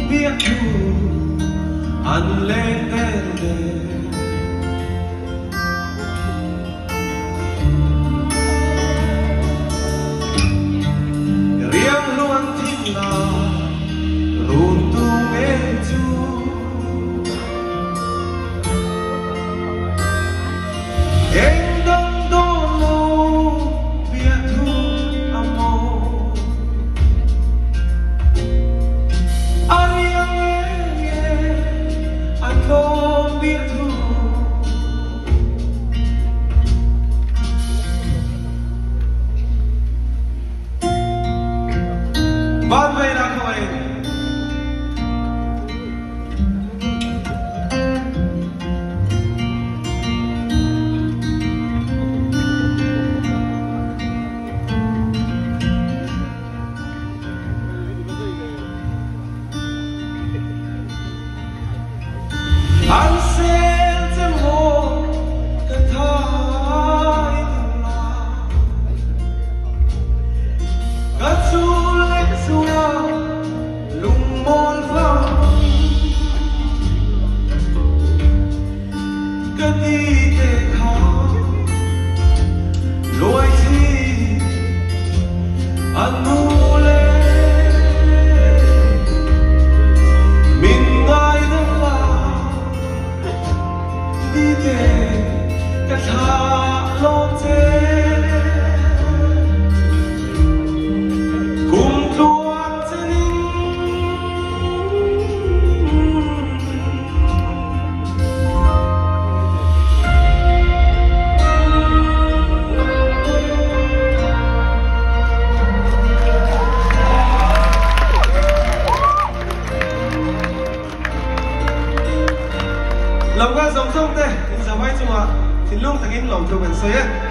biết thu ăn lên đêm riêng luôn thích là run tu mê chu em đông đô lô biết thu amo anh không biết thu bạn về là không anh anh sẽ thêm một cái thái là các chú lấy zuar lùng môn vang cái đi để khóc lối chi anh nu lên mình ngay đứng là đi để cái thả lon thế cùng tuột chân lòng ga dòng sông đây giờ vai chung à thì lúc thằng em lòng cho mình xây